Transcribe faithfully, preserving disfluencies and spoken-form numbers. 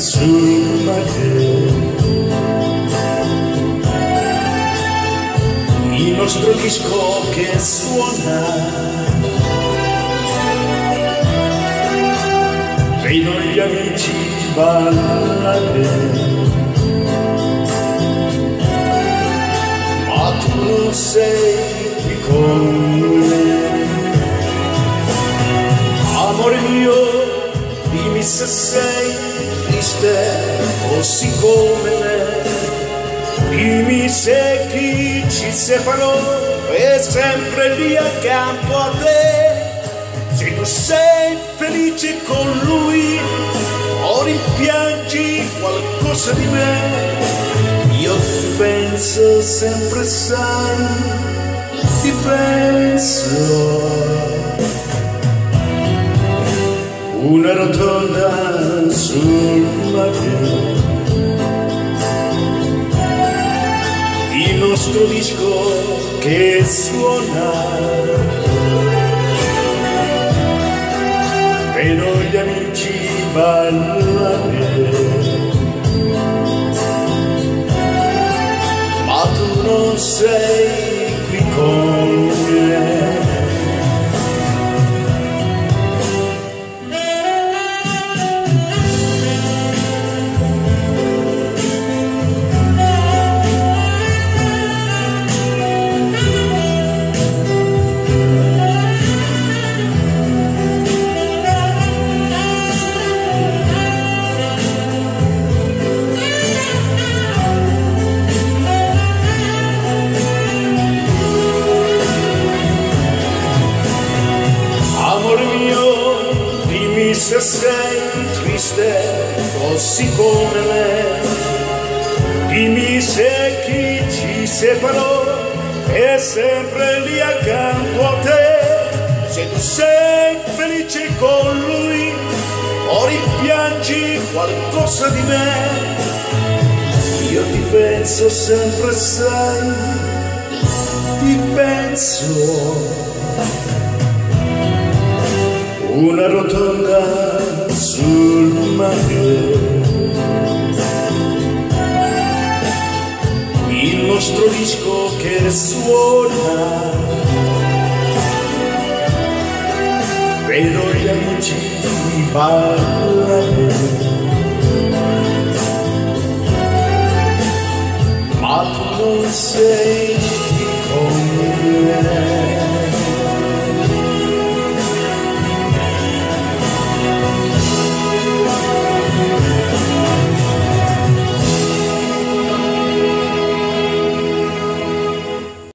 sul mare. Il nostro disco che suona, vedo gli amici ballare, ma tu non sei qui con me. Amore mio, dimmi se sei triste così come me, dimmi se chi ci separò è sempre lì accanto a te, se tu sei felice con lui o rimpiangi qualcosa di me. Io ti penso sempre, sai, ti penso. Una rotonda sul mare, il nostro disco che suona, vedo gli amici ballare, ma tu non sei qui con me. Se sei triste così come me, dimmi se chi ci separò è sempre lì accanto a te, se tu sei felice con lui o rimpiangi qualcosa di me. Io ti penso sempre, sai, ti penso. Una rotonda sul mare, il nostro disco che suona, vedo gli amici ballare,